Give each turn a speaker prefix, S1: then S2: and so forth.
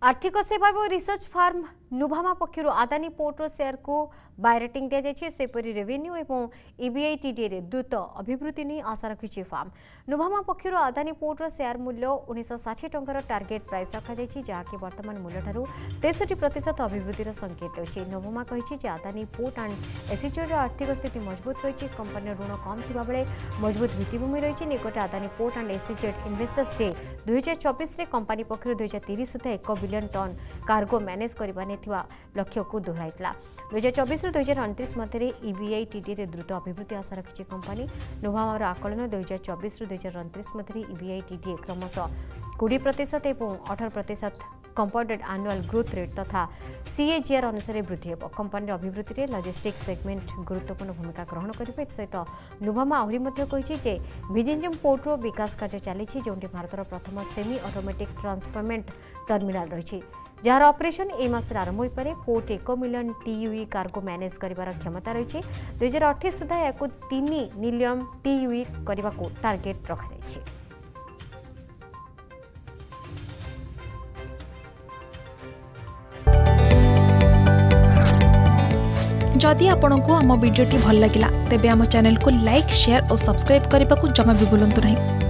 S1: आर्थिक सेवा और रिसर्च फार्म नुभामा पक्षर आदानी पोर्टर शेयर को बाय रेटिंग दि जाए सेपरी रेवेन्यू और EBITDA रे द्रुत अभिवृद्धि नहीं आशा रखी फार्म नुभामा पक्षर आदानी पोर्टर शेयर मूल्य 1960 टंकार टार्गेट प्राइस रखा जहाँकि वर्तमान मूल्य 63% अभिवृद्धि संकेत अच्छे नुभामा कही आदानी पोर्ट एंड एसीजर आर्थिक स्थिति मजबूत रही कंपनी ऋण कम थी बेले मजबूत भित्तिभूमि रही निकटे Adani port and SEZ investors day 2024 रे कंपनी पक्षर 2030 सुधा 1 बिलियन टन कार्गो मैनेज करने लक्ष्य को दोहराई 2024 2029 मध्य EBITDA रे द्रुत अभिवृद्धि आशा रखी कंपनी नुभामार आकलन 2024 2029 मध्य EBITDA क्रमशः 20% और 18% कंपाउंडेड एनुअल ग्रोथ रेट तथा CAGR अनुसार वृद्धि हो कंपनी अभिवृद्धि में लॉजिस्टिक्स सेगमेंट गुरुत्वपूर्ण भूमिका ग्रहण करेंगे सहित नुभामा आहरी कही भिजिंजम पोर्टर विकास कार्य चली जो भारतर प्रथम सेमी ऑटोमेटिक ट्रांसफरमेंट टर्मिनाल रही जार ऑपरेशन ए मासरे आरंभ हो पारे port 1 million TUE cargo manage कर क्षमता रही 2028 सुधा या 3 मिलियन TUE करने को टार्गेट रखा
S2: जदि आपंक आम भिडी भल लगा तेब आम चैनल को लाइक शेयर और सब्सक्राइब करने को जमा भी भूलु नहीं।